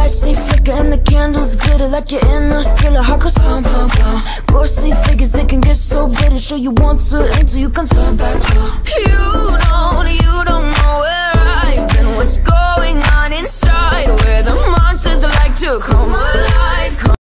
lights they flicker and the candles glitter like you're in a thriller. Heart goes pum pum pum. Ghostly figures, they can get so bitter. Sure you want to until you can turn back. You